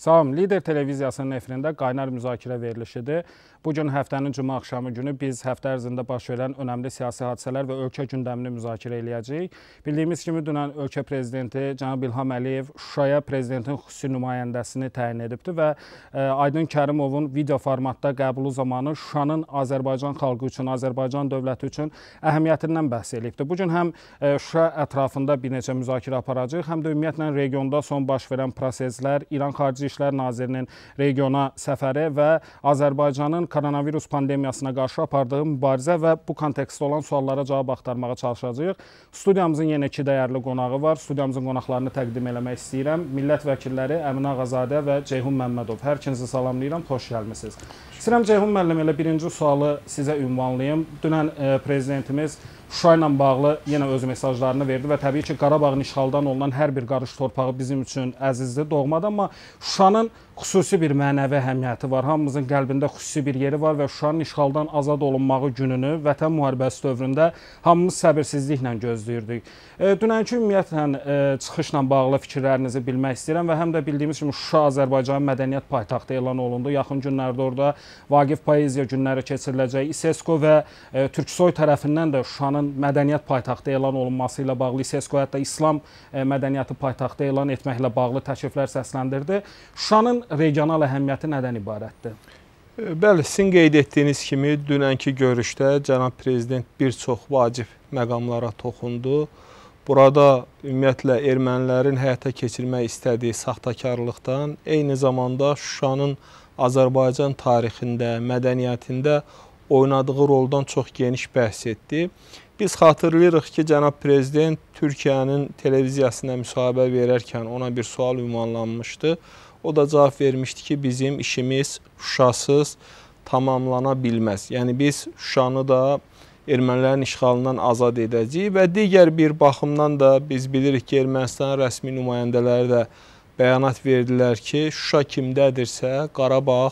Salam, Lider televiziyasının efirində qaynar müzakirə verilişidir. Bugün həftənin cümə axşamı günü biz həftə ərzində baş verən önəmli siyasi hadisələr və ölkə gündəmini müzakirə eləyəcəyik. Bildiyimiz kimi dünən ölkə prezidenti cənab İlham Əliyev Şuşaya prezidentin xüsusi nümayəndəsini təyin edibdi və Aydın Kərimovun video formatda qəbulu zamanı Şuşanın Azərbaycan xalqı üçün, Azərbaycan dövləti üçün əhəmiyyətindən bəhs edibdi. Bugün həm Şuşa ətrafında bir neçə müzakirə aparacağıq, həm də ümumiyyətlə regionda son baş verən proseslər, İran Xarici İşlər Nazirinin regiona səfəri və Azərbaycanın koronavirus pandemiyasına qarşı apardığı mübarizə və bu kontekstdə olan suallara cavab axtarmağa çalışacağıq. Studiyamızın yenə iki dəyərli qonağı var. Studiyamızın qonaqlarını təqdim eləmək istəyirəm. Millət vəkilləri Əminə Ağazadə və Ceyhun Məmmədov. Hər ikinizi salamlayıram, xoş gəlmisiniz. İstəyirəm Ceyhun müəllim, elə birinci sualı sizə ünvanlayım. Dünən prezidentimiz Şuşa ilə bağlı yenə öz mesajlarını verdi və təbii ki, Qarabağın işğaldan olunan hər bir qarış torpağı bizim üçün əzizdir, doğmadır, amma Şuşanın xüsusi bir mənəvi əhəmiyyəti var. Hamımızın qəlbində xüsusi bir yeri var və Şuşanın işğaldan azad olunmağı gününü Vətən müharibəsi dövründə hamımız səbirsizliklə gözləyirdik. Dünənki ümumiyyətlə çıxışla bağlı fikirlərinizi bilmək istəyirəm və həm də bildiyimiz kimi Şuşa Azərbaycanın mədəniyyət paytaxtı elan olundu. Yaxın günlərdə orada Vaqif Poeziya günləri keçiriləcək. İSESCO və Türksoy tərəfindən də Şuşanın mədəniyyət paytaxtı elan olunması ilə bağlı, İSESCO hətta İslam mədəniyyəti paytaxtı elan etməklə bağlı təkliflər səsləndirdi. Şuşanın regional əhəmiyyəti nədən ibarətdir? Bəli, sizin qeyd etdiyiniz kimi dünənki görüşdə cənab prezident bir çox vacib məqamlara toxundu. Burada ümumiyyətlə ermənilərin həyata keçirmək istədiyi saxtakarlıqdan, eyni zamanda Şuşanın Azərbaycan tarixində, mədəniyyətində oynadığı roldan çox geniş bəhs etdi. Biz xatırlayırıq ki, cənab prezident Türkiyənin televiziyasına müsahibə verərkən ona bir sual ünvanlanmışdı. O da cavab vermişdi ki, bizim işimiz Şuşasız tamamlana bilməz. Yəni biz Şuşanı da ermənilərin işğalından azad edəcəyik və digər bir baxımdan da biz bilirik ki, Ermənistan rəsmi nümayəndələri də bəyanat verdilər ki, Şuşa kimdədirsə, Qarabağ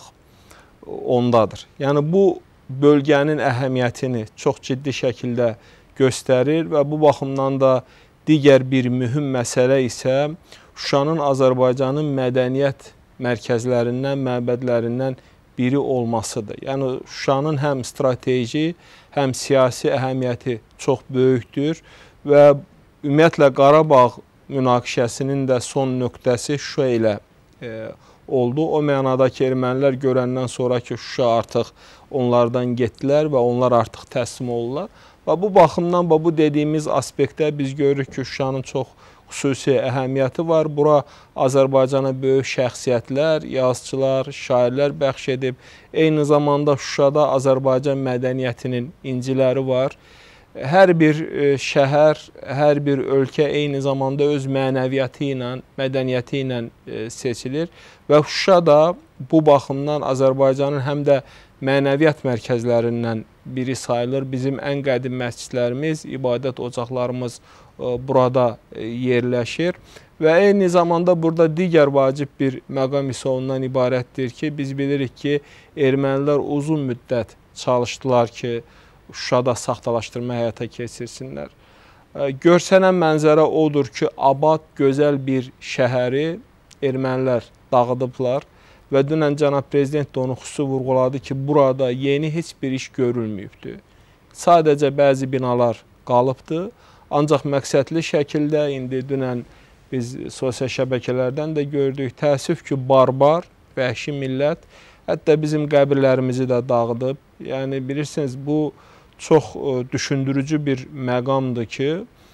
ondadır. Yəni bu bölgənin əhəmiyyətini çox ciddi şəkildə göstərir və bu baxımdan da digər bir mühüm məsələ isə Şuşanın Azərbaycanın mədəniyyət mərkəzlərindən, məbədlərindən biri olmasıdır. Yəni Şuşanın həm strateji, həm siyasi əhəmiyyəti çox böyükdür və ümumiyyətlə Qarabağ münaqişəsinin də son nöqtəsi Şuşa ilə oldu. O mənada ki, ermənilər görəndən sonra ki, Şuşa artıq onlardan getdilər və onlar artıq təslim oldular. Və bu baxımdan bu dediyimiz aspektdə biz görürük ki, Şuşanın çox xüsusi əhəmiyyəti var. Bura Azərbaycana böyük şəxsiyyətlər, yazıçılar, şairlər bəxş edib. Eyni zamanda Şuşada Azərbaycan mədəniyyətinin inciləri var. Hər bir şəhər, hər bir ölkə eyni zamanda öz mənəviyyatı ilə, mədəniyyəti ilə seçilir və Şuşa da bu baxımdan Azərbaycanın həm də mənəviyyat mərkəzlərindən biri sayılır. Bizim ən qədim məscidlərimiz, ibadət ocaqlarımız burada yerləşir və eyni zamanda burada digər vacib bir məqam isə ondan ibarətdir ki, biz bilirik ki, ermənilər uzun müddət çalışdılar ki, Şuşada saxtalaşdırma həyata keçirsinlər. Görsənən mənzərə odur ki, abad, gözəl bir şəhəri ermənilər dağıdıblar və dünən cənab prezident də onu xüsusi vurğuladı ki, burada yeni heç bir iş görülməyibdir. Sadəcə bəzi binalar qalıbdır, ancaq məqsədli şəkildə indi dünən biz sosial şəbəkələrdən də gördük, təəssüf ki, barbar, vəhşi millət, hətta bizim qəbirlərimizi də dağıdıb. Yəni, bilirsiniz, bu çox düşündürücü bir məqamdır ki,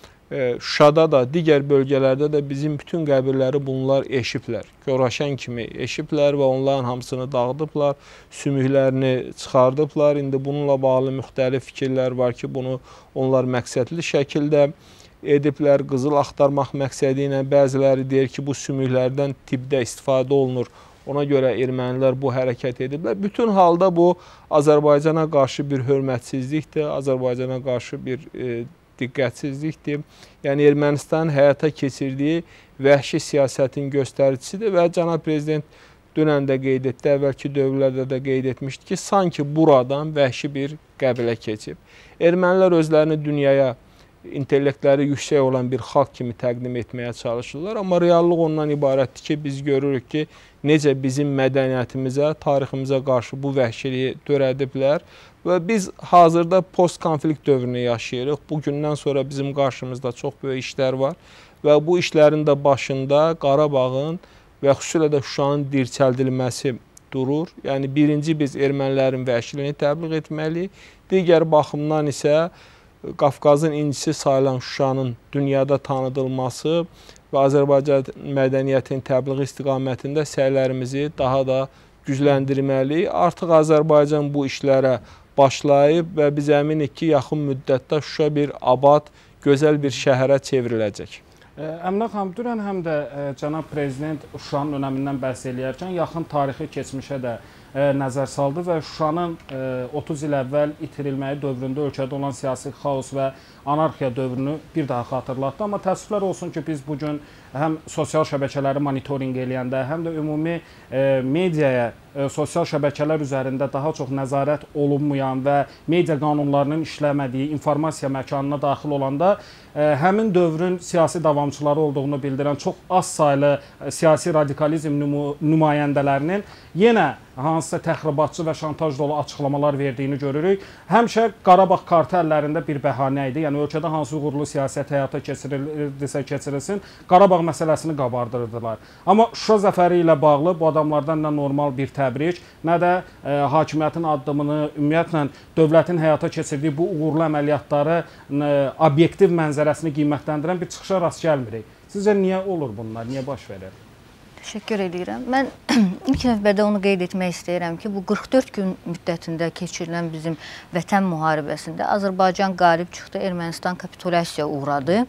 Şuşada da, digər bölgələrdə də bizim bütün qəbirləri bunlar eşiblər. Göraşən kimi eşiblər və onların hamısını dağıdıblar, sümüklərini çıxardıblar. İndi bununla bağlı müxtəlif fikirlər var ki, bunu onlar məqsədli şəkildə ediblər, qızıl axtarmaq məqsədi ilə. Bəziləri deyir ki, bu sümüklərdən tibbdə istifadə olunur. Ona görə ermənilər bu hərəkət ediblər. Bütün halda bu Azərbaycana qarşı bir hörmətsizlikdir, Azərbaycana qarşı bir diqqətsizlikdir. Yəni Ermənistanın həyata keçirdiyi vəhşi siyasətin göstəricisidir və cənab prezident dünən də qeyd etdi, əvvəlki dövrlərdə də qeyd etmişdi ki, sanki buradan vəhşi bir qəbilə keçib. Ermənilər özlərini dünyaya intellektləri yüksək olan bir xalq kimi təqdim etməyə çalışırlar. Amma reallıq ondan ibarətdir ki, biz görürük ki, necə bizim mədəniyyətimizə, tariximizə qarşı bu vəhşiliyi törədiblər. Və biz hazırda post-konflikt dövrünü yaşayırıq. Bugündən sonra bizim qarşımızda çox böyük işlər var. Və bu işlərin də başında Qarabağın və xüsusilə də Şuşanın dirçəldilməsi durur. Yəni, birinci biz ermənilərin vəhşiliyini təbliğ etməliyik. Digər baxımdan isə Qafqazın incisi sayılan Şuşanın dünyada tanıdılması və Azərbaycan mədəniyyətinin təbliği istiqamətində səylərimizi daha da gücləndirməliyik. Artıq Azərbaycan bu işlərə başlayıb və biz əminik ki, yaxın müddətdə Şuşa bir abad, gözəl bir şəhərə çevriləcək. Əminə xanım, dünən həm də cənab prezident Şuşanın önəmindən bəhs eləyərkən yaxın tarixi keçmişə də nəzər saldı və Şuşanın 30 il əvvəl itirilməyi dövründə ölkədə olan siyasi xaos və anarxiya dövrünü bir daha xatırlatdı. Amma təəssüflər olsun ki, biz bugün həm sosial şəbəkələri monitorinq eləyəndə, həm də ümumi mediaya sosial şəbəkələr üzərində daha çox nəzarət olunmayan və media qanunlarının işləmədiyi informasiya məkanına daxil olanda həmin dövrün siyasi davamçıları olduğunu bildirən çox az saylı siyasi radikalizm nümayəndələrinin yenə hansısa təxribatçı və şantaj dolu açıqlamalar verdiyini görürük. Həmişə Qarabağ kartı əllərində bir bəhanə idi. Yəni, ölkədə hansı uğurlu siyasət həyata keçirilirsə keçirilsin, Qarabağ məsələsini qabardırdılar. Amma Şuşa zəfəri ilə bağlı bu adamlardan nə normal bir təbrik, nə də hakimiyyətin addımını, ümumiyyətlə dövlətin həyata keçirdiyi bu uğurlu əməliyyatları obyektiv mənzərəsini qiymətləndirən bir çıxışa rast gəlmirik. Sizcə niyə olur bunlar, niyə baş verir? Təşəkkür edirəm. Mən ilk növbədə onu qeyd etmək istəyirəm ki, bu 44 gün müddətində keçirilən bizim vətən müharibəsində Azərbaycan qalib çıxdı, Ermənistan kapitulyasiyaya uğradı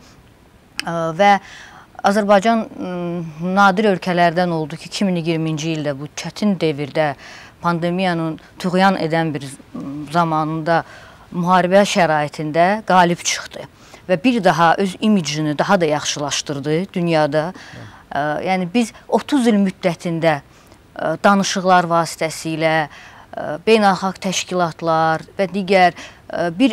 və Azərbaycan nadir ölkələrdən oldu ki, 2020-ci ildə bu çətin devirdə pandemiyanın tüğyan edən bir zamanında müharibə şəraitində qalib çıxdı və bir daha öz imicini daha da yaxşılaşdırdı dünyada. Yəni, biz 30 il müddətində danışıqlar vasitəsilə, beynəlxalq təşkilatlar və digər bir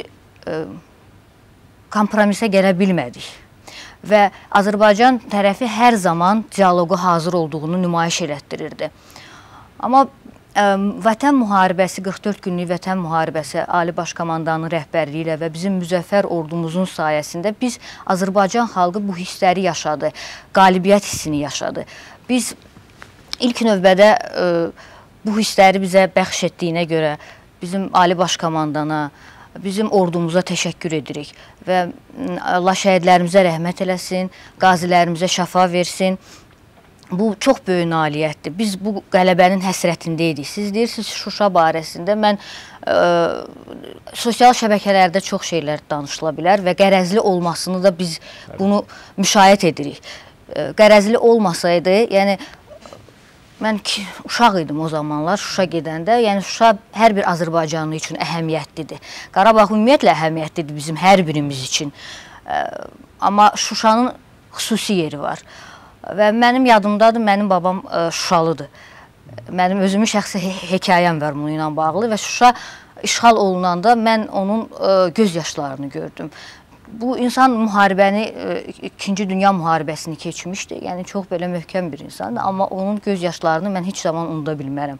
kompromisə gələ bilmədik. Və Azərbaycan tərəfi hər zaman dialoqa hazır olduğunu nümayiş elətdirirdi. Amma Vətən müharibəsi, 44 günlük Vətən müharibəsi Ali Baş Komandanın rəhbərliyi ilə və bizim müzəffər ordumuzun sayəsində biz Azərbaycan xalqı bu hissləri yaşadı, qalibiyyət hissini yaşadı. Biz ilk növbədə bu hissləri bizə bəxş etdiyinə görə bizim Ali Baş Komandana, bizim ordumuza təşəkkür edirik və Allah şəhidlərimizə rəhmət eləsin, qazilərimizə şəfa versin. Bu çox böyük nailiyyətdir. Biz bu qələbənin həsrətindəydik. Siz deyirsiniz Şuşa barəsində. Mən sosial şəbəkələrdə çox şeylər danışıla bilər və qərəzli olmasını da biz bunu müşahidə edirik. Qərəzli olmasaydı, yəni mən uşaq idim o zamanlar Şuşa gedəndə. Yəni Şuşa hər bir Azərbaycanlı üçün əhəmiyyətlidir. Qarabağ ümumiyyətlə əhəmiyyətlidir bizim hər birimiz üçün. Amma Şuşanın xüsusi yeri var. Və mənim yadımdadır, mənim babam Şuşalıdır. Mənim özümün şəxsi hekayəm var bununla bağlı və Şuşa işğal olunanda mən onun göz yaşlarını gördüm. Bu insan müharibəni, 2-ci Dünya müharibəsini keçmişdi. Yəni çox belə möhkəm bir insandır, amma onun göz yaşlarını mən heç zaman unuda bilmərəm.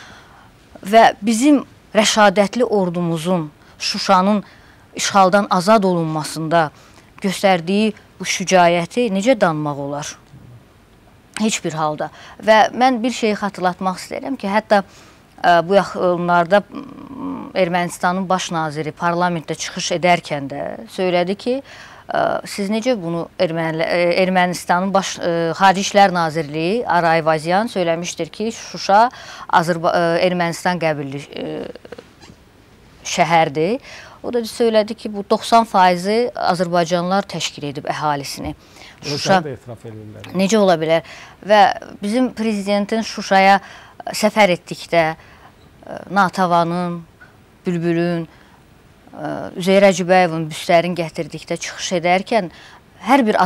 Və bizim rəşadətli ordumuzun Şuşanın işğaldan azad olunmasında göstərdiyi bu şücaəti necə danmaq olar? Heç bir halda. Və mən bir şeyi xatırlatmaq istəyirəm ki, hətta bu yaxınlarda Ermənistanın baş naziri parlamentdə çıxış edərkən də söylədi ki, siz necə bunu Ermənistanın Xarici İşlər Nazirliyi Aray Vazyan söyləmişdir ki, Şuşa Ermənistan qəbilli şəhərdir. O da söylədi ki, bu 90% Azərbaycanlılar təşkil edib əhalisini. Şuşa necə ola bilər? Və bizim prezidentin Şuşaya səfər etdikdə Natavanın, Bülbülün, Üzeyir Hacıbəyevin büstlərini gətirdikdə çıxış edərkən hər bir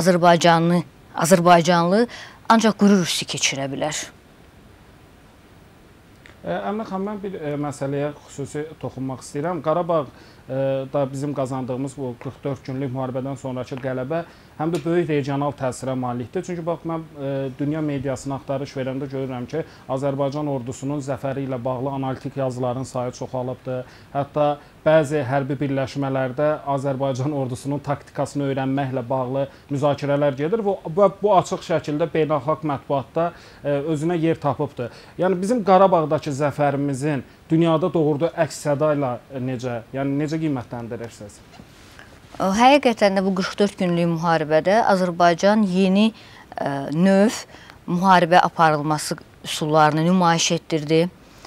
Azərbaycanlı ancaq qürur hissi keçirə bilər. Əminə xanım, mən bir məsələyə xüsusi toxunmaq istəyirəm. Qarabağ da bizim qazandığımız bu 44 günlük müharibədən sonraki qələbə həm də böyük regional təsirə malikdir. Çünki bax, mən dünya mediasına axtarış verəndə görürəm ki, Azərbaycan ordusunun zəfəri ilə bağlı analitik yazıların sayı çoxalıbdır. Hətta bəzi hərbi birləşmələrdə Azərbaycan ordusunun taktikasını öyrənməklə bağlı müzakirələr gedir və bu açıq şəkildə beynəlxalq mətbuatda özünə yer tapıbdır. Yəni bizim Qarabağdakı zəfərimizin dünyada doğurduğu əks-səda ilə necə qiymətləndirirsiniz? Həqiqətən də bu 44 günlük müharibədə Azərbaycan yeni növ müharibə aparılması üsullarını nümayiş etdirdi.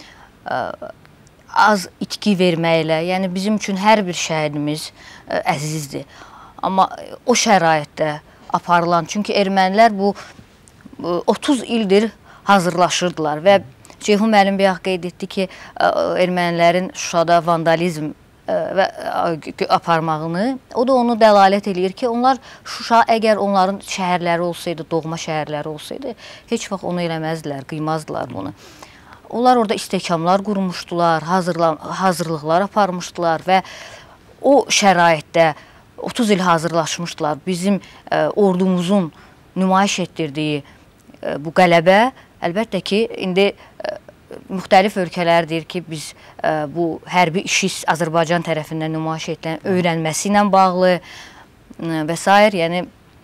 Az itki verməklə, yəni bizim üçün hər bir şəhidimiz əzizdir. Amma o şəraitdə aparılan, çünki ermənilər bu 30 ildir hazırlaşırdılar və Ceyhun müəllim bayaq qeyd etdi ki, ermənilərin Şuşada vandalizm aparmağını, o da onu dəlalət eləyir ki, onlar Şuşa əgər onların şəhərləri olsaydı, doğma şəhərləri olsaydı, heç vaxt onu eləməzdilər, qıymazdılar bunu. Onlar orada istehkamlar qurmuşdular, hazırlıqlar aparmışdılar və o şəraitdə 30 il hazırlaşmışdılar. Bizim ordumuzun nümayiş etdirdiyi bu qələbə, əlbəttə ki, indi müxtəlif ölkələr deyir ki, biz bu hərbi işi Azərbaycan tərəfindən nümayiş edilən öyrənməsi ilə bağlı və s. yəni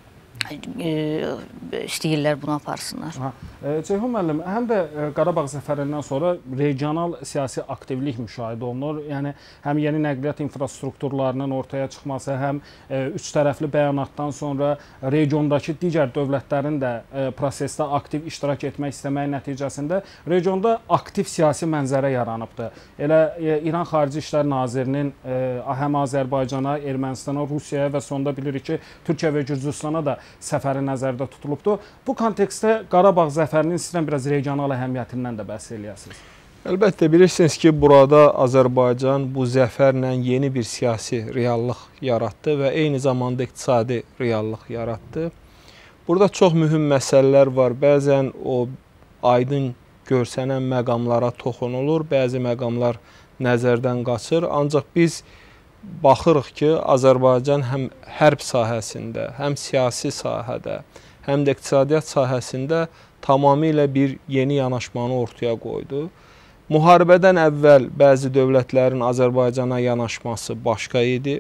istəyirlər bunu aparsınlar. Ceyhun müəllim, həm də Qarabağ zəfərindən sonra regional siyasi aktivlik müşahidə olunur. Yəni, həm yeni nəqliyyat infrastrukturlarının ortaya çıxması, həm üç tərəfli bəyanatdan sonra regiondakı digər dövlətlərin də prosesdə aktiv iştirak etmək istəməyi nəticəsində regionda aktiv siyasi mənzərə yaranıbdır. Elə İran Xarici İşlər Nazirinin həm Azərbaycana, Ermənistana, Rusiyaya və sonda bilirik ki, Türkiyə və Gürcüstana da səfəri nəzərdə tutulubdur. Bu kontekstdə Qarabağ zəfərinin sizdən biraz regional əhəmiyyətindən də bəhs eləyəsiniz. Əlbəttə, bilirsiniz ki, burada Azərbaycan bu zəfərlə yeni bir siyasi reallıq yaratdı və eyni zamanda iqtisadi reallıq yaratdı. Burada çox mühüm məsələlər var. Bəzən o aydın görsənən məqamlara toxunulur, bəzi məqamlar nəzərdən qaçır. Ancaq biz baxırıq ki, Azərbaycan həm hərb sahəsində, həm siyasi sahədə, həm də iqtisadiyyat sahəsində tamamilə bir yeni yanaşmanı ortaya qoydu. Müharibədən əvvəl bəzi dövlətlərin Azərbaycana yanaşması başqa idi.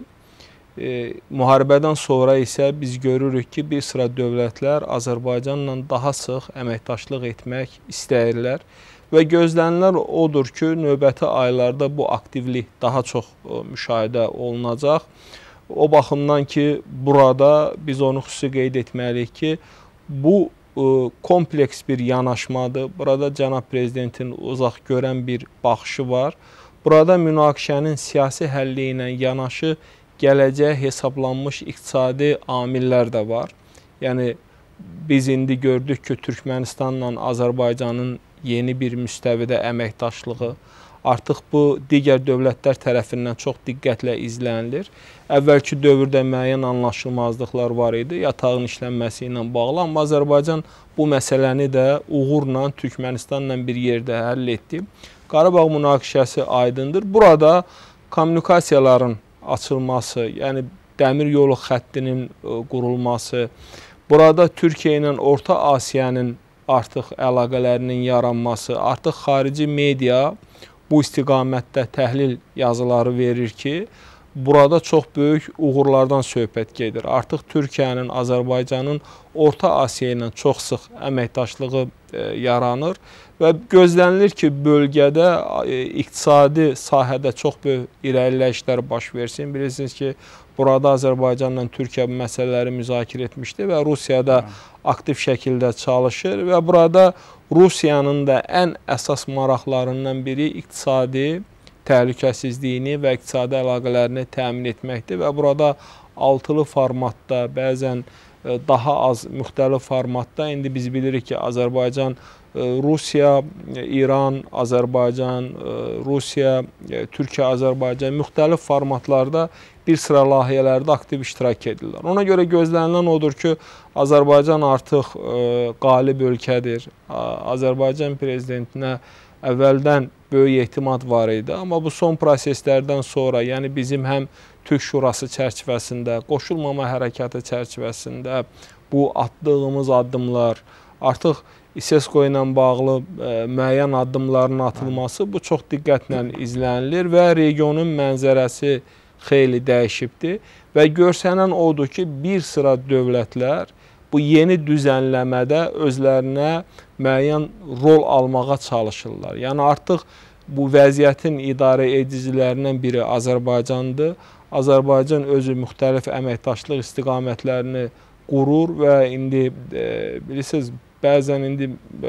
Müharibədən sonra isə biz görürük ki, bir sıra dövlətlər Azərbaycanla daha sıx əməkdaşlıq etmək istəyirlər. Və gözlənilən odur ki, növbəti aylarda bu aktivlik daha çox müşahidə olunacaq. O baxımdan ki, burada biz onu xüsusi qeyd etməliyik ki, bu kompleks bir yanaşmadır. Burada cənab prezidentin uzaq görən bir baxışı var. Burada münaqişənin siyasi həlli ilə yanaşı gələcəyə hesablanmış iqtisadi amillər də var. Yəni, biz indi gördük ki, Türkmənistanla Azərbaycanın yeni bir müstəvidə əməkdaşlığı artıq bu digər dövlətlər tərəfindən çox diqqətlə izlənilir. Əvvəlki dövrdə müəyyən anlaşılmazlıqlar var idi, yatağın işlənməsi ilə bağlı, amma Azərbaycan bu məsələni də uğurla Türkmənistanla bir yerdə həll etdi. Qarabağ münaqişəsi aydındır. Burada kommunikasiyaların açılması, yəni dəmir yolu xəttinin qurulması, burada Türkiyə ilə Orta Asiyanın artıq əlaqələrinin yaranması, artıq xarici media bu istiqamətdə təhlil yazıları verir ki, burada çox böyük uğurlardan söhbət gedir. Artıq Türkiyənin, Azərbaycanın Orta Asiya ilə çox sıx əməkdaşlığı yaranır və gözlənilir ki, bölgədə iqtisadi sahədə çox böyük irəliləyişlər baş versin. Bilirsiniz ki, burada Azərbaycanla Türkiyə bu məsələləri müzakirə etmişdi və Rusiyada aktiv şəkildə çalışır və burada Rusiyanın da ən əsas maraqlarından biri iqtisadi təhlükəsizliyini və iqtisadi əlaqələrini təmin etməkdir və burada altılı formatda, bəzən daha az müxtəlif formatda, indi biz bilirik ki, Azərbaycan, Rusiya, İran, Azərbaycan, Rusiya, Türkiyə, Azərbaycan müxtəlif formatlarda bir sıra layihələrdə aktiv iştirak edirlər. Ona görə gözlənilən odur ki, Azərbaycan artıq qalib ölkədir. Azərbaycan prezidentinə əvvəldən böyük etimad var idi. Amma bu son proseslərdən sonra, yəni bizim həm Türk Şurası çərçivəsində, qoşulmama hərəkatı çərçivəsində bu atdığımız addımlar, artıq İSESCO ilə bağlı müəyyən addımların atılması bu çox diqqətlə izlənilir və regionun mənzərəsi xeyli dəyişibdir və görsənən odur ki, bir sıra dövlətlər bu yeni düzənləmədə özlərinə müəyyən rol almağa çalışırlar. Yəni artıq bu vəziyyətin idarə edicilərindən biri Azərbaycandır. Azərbaycan özü müxtəlif əməkdaşlıq istiqamətlərini qurur və indi bilirsiniz, bəzən indi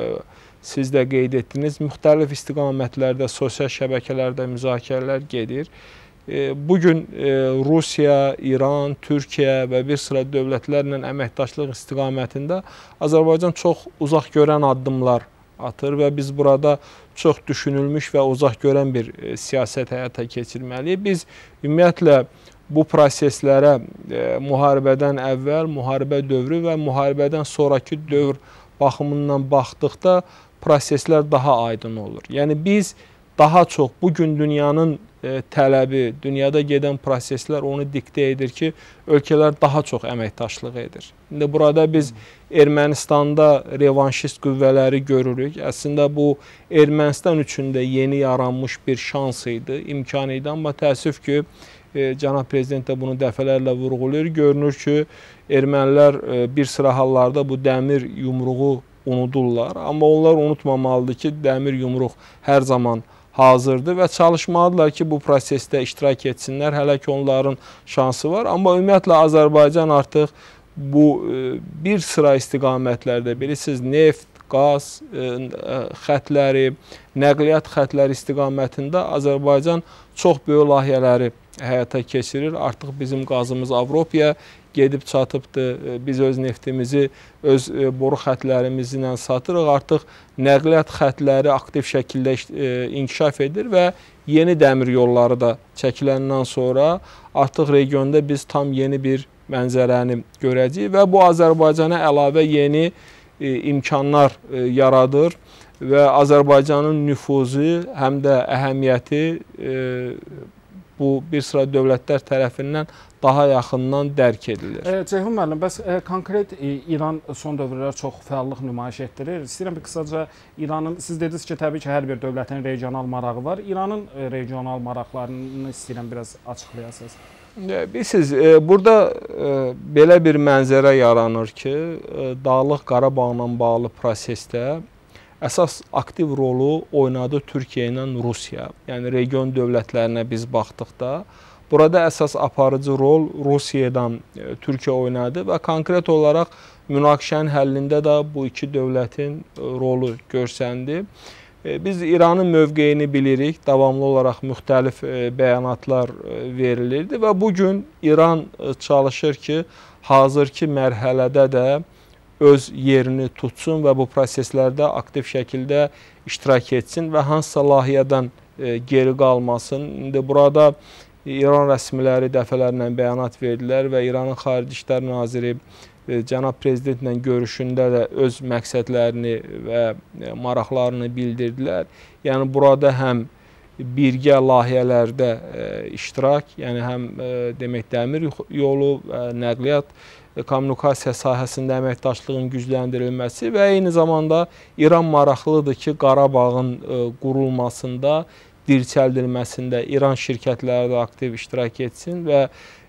siz də qeyd etdiniz, müxtəlif istiqamətlərdə, sosial şəbəkələrdə müzakirələr gedir. Bugün Rusiya, İran, Türkiyə və bir sıra dövlətlərlə əməkdaşlıq istiqamətində Azərbaycan çox uzaq görən addımlar atır və biz burada çox düşünülmüş və uzaq görən bir siyasət həyata keçirməliyik. Biz ümumiyyətlə bu proseslərə müharibədən əvvəl, müharibə dövrü və müharibədən sonraki dövr baxımından baxdıqda proseslər daha aydın olur. Yəni biz daha çox bugün dünyanın tələbi, dünyada gedən proseslər onu diktə edir ki, ölkələr daha çox əməkdaşlıq edir. İndi burada biz Ermənistanda revanşist qüvvələri görürük. Əslində bu Ermənistan üçün də yeni yaranmış bir şans idi, imkan idi. Amma təəssüf ki, Cənab Prezident də bunu dəfələrlə vurğulayır. Görünür ki, ermənilər bir sıra hallarda bu dəmir yumruğu unudurlar. Amma onlar unutmamalıdır ki, dəmir yumruq hər zaman hazırdır və çalışmalıdırlar ki, bu prosesdə iştirak etsinlər. Hələ ki, onların şansı var. Amma ümumiyyətlə Azərbaycan artıq bu bir sıra istiqamətlərdə, bilirsiniz, neft, qaz xətləri, nəqliyyat xətləri istiqamətində Azərbaycan çox böyük layihələri həyata keçirir. Artıq bizim qazımız Avropaya gedib çatıbdır. Biz öz neftimizi öz boru xətlərimiz ilə satırıq. Artıq nəqliyyat xətləri aktiv şəkildə inkişaf edir və yeni dəmir yolları da çəkiləndən sonra artıq regionda biz tam yeni bir mənzərəni görəcəyik və bu Azərbaycana əlavə yeni imkanlar yaradır və Azərbaycanın nüfuzu həm də əhəmiyyəti bu bir sıra dövlətlər tərəfindən daha yaxından dərk edilir. Ceyhun müəllim, bəs konkret İran son dövrlər çox fəallıq nümayiş etdirir. İstəyirəm bir qısaca İranın, siz dediniz ki, təbii ki, hər bir dövlətin regional marağı var. İranın regional maraqlarını istəyirəm biraz açıqlayasınız. Bilirsiniz, burada belə bir mənzərə yaranır ki, Dağlıq Qarabağla bağlı prosesdə əsas aktiv rolu oynadı Türkiyə ilə Rusiya. Yəni region dövlətlərinə biz baxdıqda burada əsas aparıcı rol Rusiyadan Türkiyə oynadı və konkret olaraq münaqişənin həllində də bu iki dövlətin rolu görsəndi. Biz İranın mövqeyini bilirik, davamlı olaraq müxtəlif bəyanatlar verilirdi və bugün İran çalışır ki, hazırki mərhələdə də öz yerini tutsun və bu proseslərdə aktiv şəkildə iştirak etsin və hansısa layihədən geri qalmasın. İndi burada İran rəsmiləri dəfələrlə bəyanat verdilər və İranın Xarici İşlər Naziri Cənab Prezidentlə görüşündə də öz məqsədlərini və maraqlarını bildirdilər. Yəni burada həm birgə layihələrdə iştirak, yəni həm demək dəmir yolu, nəqliyyat, kommunikasiya sahəsində əməkdaşlığın gücləndirilməsi və eyni zamanda İran maraqlıdır ki, Qarabağın qurulmasında, dirçəldilməsində İran şirkətləri də aktiv iştirak etsin və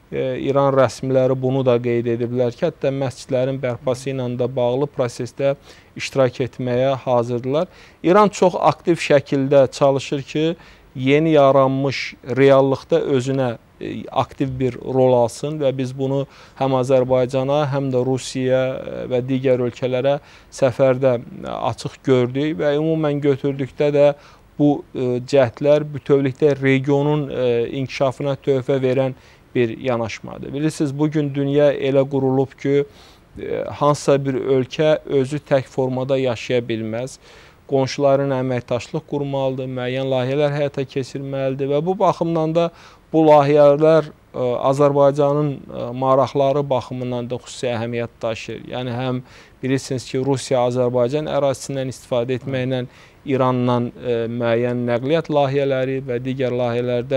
İran rəsmiləri bunu da qeyd ediblər ki, hətta məscidlərin bərpası ilə də bağlı prosesdə iştirak etməyə hazırdılar. İran çox aktiv şəkildə çalışır ki, yeni yaranmış reallıqda özünə aktiv bir rol alsın və biz bunu həm Azərbaycana, həm də Rusiyaya və digər ölkələrə səfərdə açıq gördük və ümumən götürdükdə də bu cəhdlər bütövlükdə regionun inkişafına töhfə verən bir yanaşmadır. Bilirsiniz, bugün dünya elə qurulub ki, hansısa bir ölkə özü tək formada yaşaya bilməz. Qonşuların əməkdaşlıq qurmalıdır, müəyyən layihələr həyata keçirməlidir və bu baxımdan da bu layihələr Azərbaycanın maraqları baxımından da xüsusi əhəmiyyət daşıyır. Yəni həm bilirsiniz ki, Rusiya Azərbaycan ərazisindən istifadə etməklə İranla müəyyən nəqliyyat layihələri və digər layihələrdə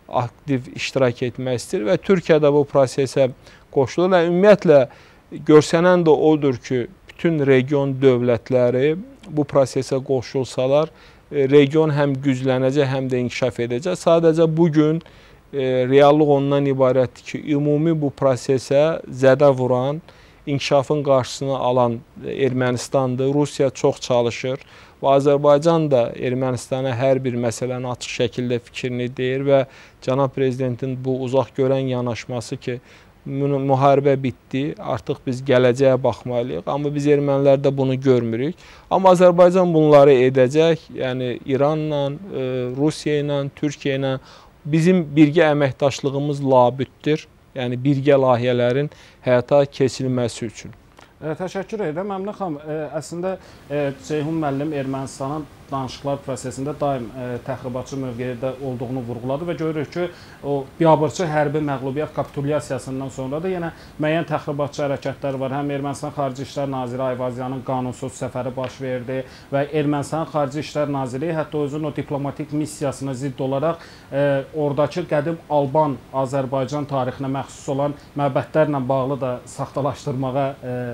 aktiv iştirak etmək istəyir və Türkiyə də bu prosesə qoşulur və ümumiyyətlə görsənən də odur ki, bütün region dövlətləri bu prosesə qoşulsalar, region həm güclənəcək, həm də inkişaf edəcək. Sadəcə bugün reallıq ondan ibarətdir ki, ümumi bu prosesə zədə vuran, inkişafın qarşısını alan Ermənistandır. Rusiya çox çalışır və Azərbaycan da Ermənistana hər bir məsələni açıq şəkildə fikrini deyir və cənab prezidentin bu uzaq görən yanaşması ki, müharibə bitdi, artıq biz gələcəyə baxmalıyıq. Amma biz ermənilərdə bunu görmürük. Amma Azərbaycan bunları edəcək. Yəni İranla, Rusiya ilə, Türkiyə ilə bizim birgə əməkdaşlığımız labüddür. Yəni birgə layihələrin həyata keçirilməsi üçün. Təşəkkür edirəm. Əminə xanım, əslində Ceyhun müəllim Ermənistanın danışıqlar prosesində daim təxribatçı mövqedə olduğunu vurğuladı və görürük ki, o biabırçı hərbi məğlubiyyət kapitulyasiyasından sonra da yenə müəyyən təxribatçı hərəkətlər var. Həm Ermənistan Xarici İşlər Naziri Ayvazyanın qanunsuz səfəri baş verdi və Ermənistan Xarici İşlər Naziri hətta özünün o diplomatik missiyasına zidd olaraq oradakı qədim Alban Azərbaycan tarixinə məxsus olan məbədlərlə bağlı da saxtalaşdırmağa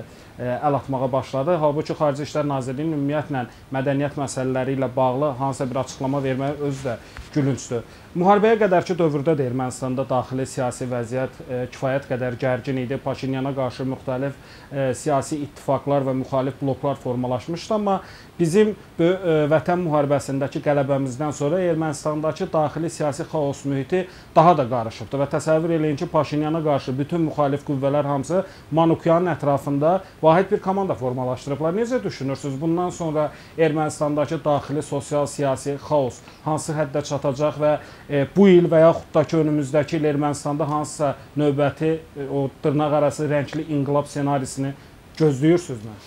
əl atmağa başladı. Halbuki Xarici İşlər Nazirliyinin ümumiyyətlə mədəniyyət məsələləri ilə bağlı hansısa bir açıqlama verməyi özü də gülüncdür. Müharibəyə qədərki dövrdə də Ermənistanda daxili siyasi vəziyyət kifayət qədər gərgin idi. Paşinyana qarşı müxtəlif siyasi ittifaqlar və müxalif bloklar formalaşmışdı. Amma bizim vətən müharibəsindəki qələbəmizdən sonra Ermənistandakı daxili siyasi xaos mühiti daha da qarışıbdır. Və təsəvvür eləyin ki, Paşinyana qarşı bütün müxalif qüvvələr hamısı Manukyanın ətrafında vahid bir komanda formalaşdırıblar. Necə düşünürsünüz? Bundan sonra Ermənistandakı daxili sosial-siyasi xaos hansı həddə çatacaq və bu il və yaxud da ki, önümüzdəki il Ermənistanda hansısa növbəti o dırnaq arası rəngli inqilab senarisini gözləyirsiniz?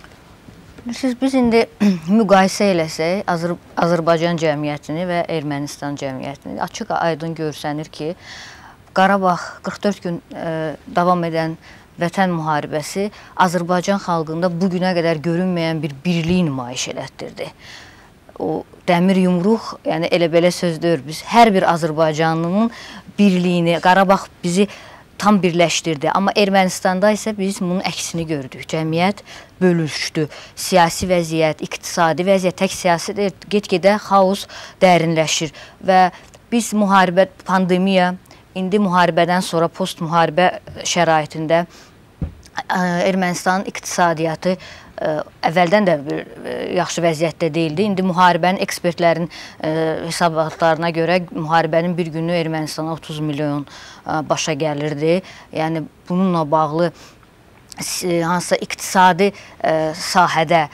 Siz biz indi müqayisə eləsək Azərbaycan cəmiyyətini və Ermənistan cəmiyyətini açıq aydın görsənir ki, Qarabağ 44 gün davam edən vətən müharibəsi Azərbaycan xalqında bugünə qədər görünməyən bir birliyi nümayiş elətdirdi. O dəmir yumruq, yəni elə belə söz deyir, biz hər bir Azərbaycanlının birliyini, Qarabağ bizi tam birləşdirdi. Amma Ermənistanda isə biz bunun əksini gördük. Cəmiyyət bölüşdü. Siyasi vəziyyət, iqtisadi vəziyyət, tək siyasi deyil, get-gedə xaos dərinləşir. Və biz müharibə, pandemiya, indi müharibədən sonra post-müharibə şəraitində Ermənistanın iqtisadiyyatı əvvəldən də bir yaxşı vəziyyətdə deyildi. İndi müharibənin ekspertlərin hesabatlarına görə müharibənin bir günü Ermənistana 30 milyon başa gəlirdi. Yəni bununla bağlı hansısa iqtisadi sahədə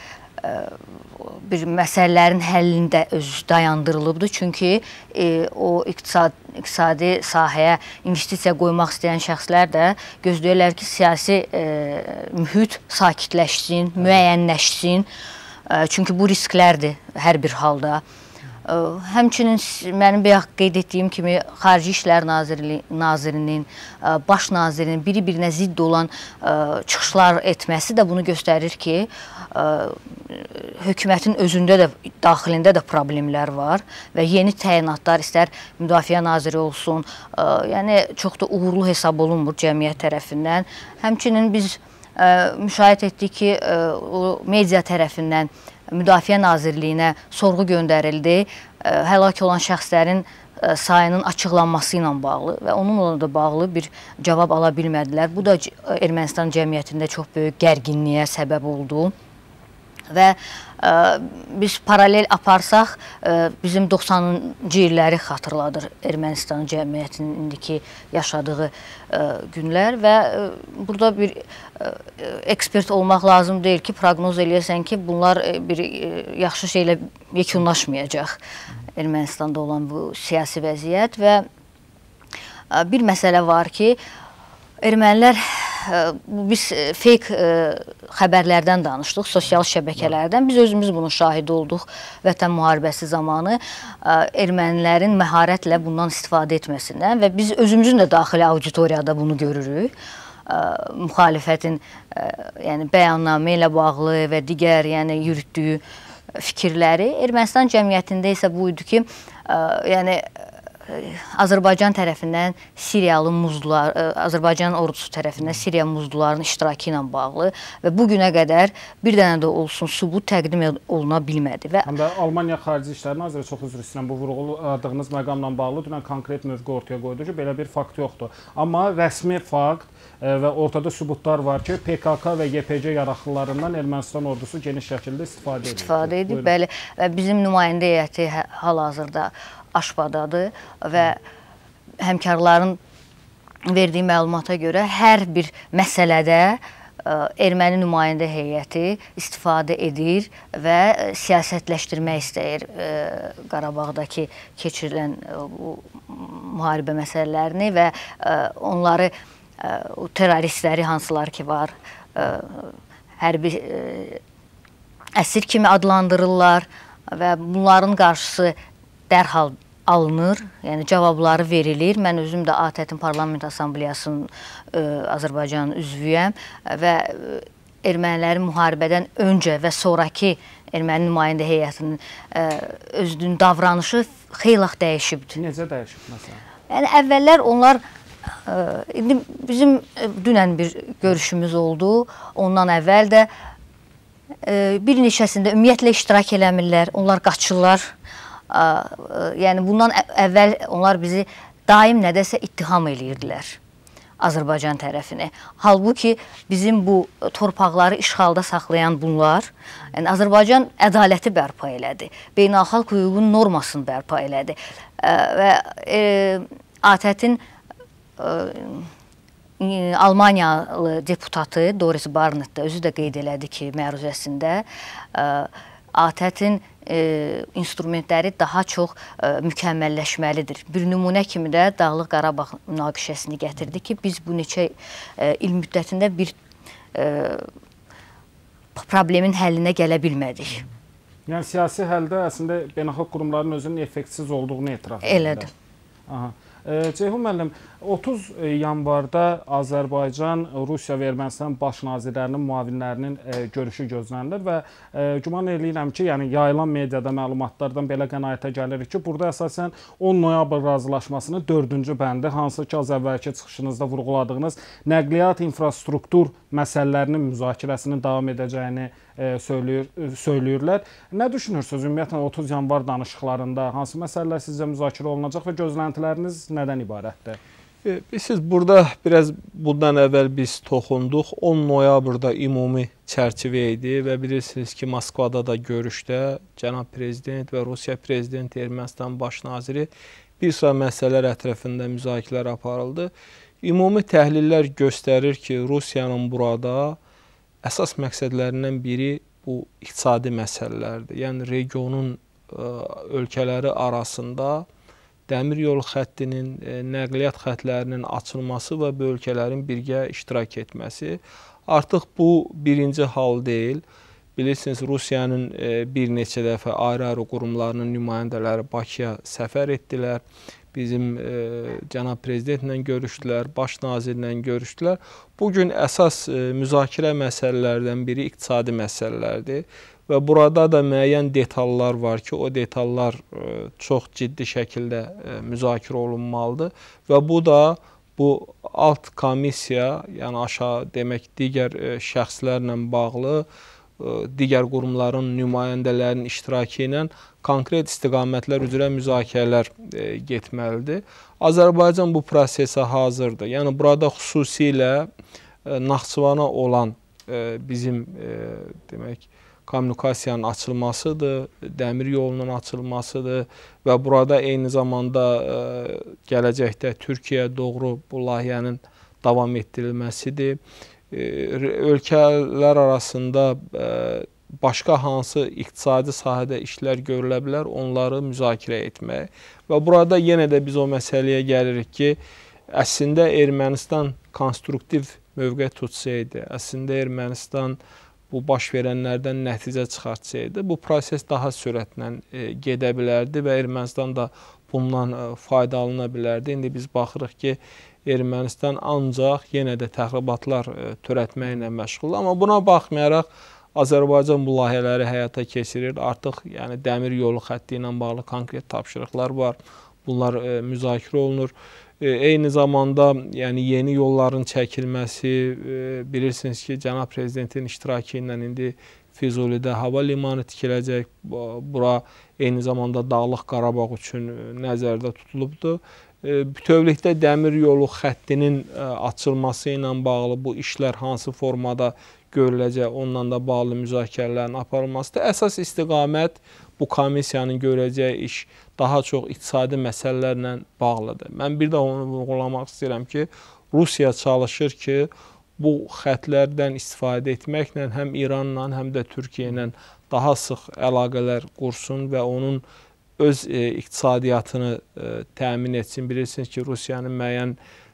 bir məsələlərin həllində özü dayandırılıbdır. Çünki o iqtisadi sahəyə investisiya qoymaq istəyən şəxslər də gözləyirlər ki, siyasi mühit sakitləşsin, müəyyənləşsin. Çünki bu risklərdir hər bir halda. Həmçinin mənim bayaq qeyd etdiyim kimi Xarici İşlər Nazirinin, Baş Nazirinin biri-birinə zidd olan çıxışlar etməsi də bunu göstərir ki, hökumətin özündə də, daxilində də problemlər var və yeni təyinatlar istər Müdafiə Naziri olsun, yəni çox da uğurlu hesab olunmur cəmiyyət tərəfindən. Həmçinin biz müşahidə etdik ki, media tərəfindən Müdafiə Nazirliyinə sorğu göndərildi. Həlak olan şəxslərin sayının açıqlanması ilə bağlı və onunla da bağlı bir cavab ala bilmədilər. Bu da Ermənistan cəmiyyətində çox böyük gərginliyə səbəb oldu. Və biz paralel aparsaq, bizim 90-cı illəri xatırladır Ermənistan cəmiyyətinin indiki yaşadığı günlər və burada bir ekspert olmaq lazım deyil ki, proqnoz eləyəsən ki, bunlar bir yaxşı şeylə yekunlaşmayacaq Ermənistanda olan bu siyasi vəziyyət və bir məsələ var ki, ermənilər biz fake xəbərlərdən danışdıq, sosial şəbəkələrdən. Biz özümüz bunun şahidi olduq Vətən müharibəsi zamanı ermənilərin məharətlə bundan istifadə etməsindən və biz özümüzün də daxili auditoriyada bunu görürük. Müxalifətin yəni bəyannamə ilə bağlı və digər yəni yürütdüyü fikirləri. Ermənistan cəmiyyətində isə bu idi ki, yəni Azərbaycan tərəfindən Siriyalı muzlular, Azərbaycan ordusu tərəfindən Siriya muzlularının iştirakı ilə bağlı və bu günə qədər bir dənə də olsun sübut təqdim oluna bilmədi. Həm də Almaniya Xarici İşlər Naziri çox üzr istəyirəm, bu vurğuladığınız məqamla bağlı dünən konkret mövqe ortaya qoydu ki, belə bir fakt yoxdur. Amma rəsmi fakt və ortada sübutlar var ki, PKK və YPG yaraqlılarından Ermənistan ordusu geniş şəkildə istifadə edib. Bəli, və bizim nümayəndə heyəti hal-hazırda Aşbadadır və həmkarların verdiyi məlumata görə hər bir məsələdə erməni nümayəndə heyəti istifadə edir və siyasətləşdirmək istəyir Qarabağdakı keçirilən müharibə məsələlərini və onları terroristləri hansılar ki var, hərbi əsir kimi adlandırırlar və bunların qarşısı dərhal alınır, yəni cavabları verilir. Mən özüm də ATƏT-in Parlament Assambleyasının Azərbaycanın üzvüyəm və ermənilərin müharibədən öncə və sonraki erməni nümayəndə heyətinin özünün davranışı xeyli dəyişibdir. Necə dəyişib məsələn? Yəni əvvəllər onlar indi bizim dünən bir görüşümüz oldu. Ondan əvvəl də bir neçəsində ümumiyyətlə iştirak eləmirlər, onlar qaçırlar. Yəni bundan əvvəl onlar bizi daim nədəsə ittiham eləyirdilər Azərbaycan tərəfini. Halbuki bizim bu torpaqları işğalda saxlayan bunlar, yəni Azərbaycan ədaləti bərpa elədi, beynəlxalq hüququn normasını bərpa elədi və ATƏT-in Almaniyalı deputatı Doris Barnett da özü də qeyd elədi ki, məruzəsində ATƏT-in instrumentləri daha çox mükəmməlləşməlidir. Bir nümunə kimi də Dağlıq Qarabağ münaqişəsini gətirdi ki, biz bu neçə il müddətində bir problemin həllinə gələ bilmədik. Yəni siyasi həldə əslində beynəlxalq qurumların özünün effektsiz olduğunu etiraf edir. Elədir. Ceyhun müəllim, 30 yanvarda Azərbaycan, Rusiya və Ermənistan baş nazirlərinin, müavinlərinin görüşü gözlənilir və güman eləyirəm ki, yəni yayılan mediada məlumatlardan belə qənaətə gəlirik ki, burada əsasən 10 noyabr razılaşmasının 4-cü bəndi, hansı ki, az əvvəlki çıxışınızda vurğuladığınız nəqliyyat infrastruktur məsələlərinin müzakirəsinin davam edəcəyini söyləyirlər. Nə düşünürsünüz? Ümumiyyətlə 30 yanvar danışıqlarında hansı məsələlər sizcə müzakirə olunacaq və gözləntiləriniz nədən ibarətdir? Siz burada biraz bundan əvvəl biz toxunduq. 10 noyabrda ümumi çərçivə idi və bilirsiniz ki, Moskvada da görüşdə cənab prezident və Rusiya prezidenti, Ermənistan baş naziri bir sıra məsələlər ətrafında müzakirələr aparıldı. Ümumi təhlillər göstərir ki, Rusiyanın burada əsas məqsədlərindən biri bu iqtisadi məsələlərdir. Yəni regionun ölkələri arasında dəmir yolu xəttinin, nəqliyyat xəttlərinin açılması və bu ölkələrin birgə iştirak etməsi. Artıq bu birinci hal deyil. Bilirsiniz, Rusiyanın bir neçə dəfə ayrı-ayrı qurumlarının nümayəndələri Bakıya səfər etdilər. Bizim cənab prezidentlə görüşdülər, baş nazirlə görüşdülər. Bugün əsas müzakirə məsələlərdən biri iqtisadi məsələlərdir. Və burada da müəyyən detallar var ki, o detallar çox ciddi şəkildə müzakirə olunmalıdır. Və bu da bu alt komissiya, yəni aşağı demək digər şəxslərlə bağlı, digər qurumların nümayəndələrinin iştirakı ilə konkret istiqamətlər üzrə müzakirələr getməlidir. Azərbaycan bu prosesə hazırdır. Yəni burada xüsusilə Naxçıvana olan bizim demək kommunikasiyanın açılmasıdır, dəmir yolunun açılmasıdır və burada eyni zamanda gələcəkdə Türkiyəyə doğru bu layihənin davam etdirilməsidir. Ölkələr arasında başqa hansı iqtisadi sahədə işlər görülə bilər, onları müzakirə etmək. Və burada yenə də biz o məsələyə gəlirik ki, əslində Ermənistan konstruktiv mövqe tutsaydı, əslində Ermənistan bu baş verənlərdən nəticə çıxartsaydı, bu proses daha sürətlə gedə bilərdi və Ermənistan da bundan faydalana bilərdi. İndi biz baxırıq ki, Ermənistan ancaq yenə də təxribatlar törətməklə məşğul. Amma buna baxmayaraq Azərbaycan bu layihələri həyata keçirir. Artıq yəni dəmir yolu xətti ilə bağlı konkret tapşırıqlar var. Bunlar müzakirə olunur. Eyni zamanda yəni yeni yolların çəkilməsi, bilirsiniz ki, Cənab Prezidentin iştirakı ilə indi Füzulidə hava limanı tikiləcək. Bura eyni zamanda Dağlıq Qarabağ üçün nəzərdə tutulubdur. Bütövlükdə dəmir yolu xəttinin açılması ilə bağlı bu işlər hansı formada görüləcək, onunla da bağlı müzakirələrin aparılmasıdır. Əsas istiqamət bu komissiyanın görəcəyi iş daha çox iqtisadi məsələlərlə bağlıdır. Mən bir də onu vurğulamaq istəyirəm ki, Rusiya çalışır ki, bu xətlərdən istifadə etməklə həm İranla, həm də Türkiyə ilə daha sıx əlaqələr qursun və onun öz iqtisadiyyatını təmin etsin. Bilirsiniz ki, Rusiyanın müəyyən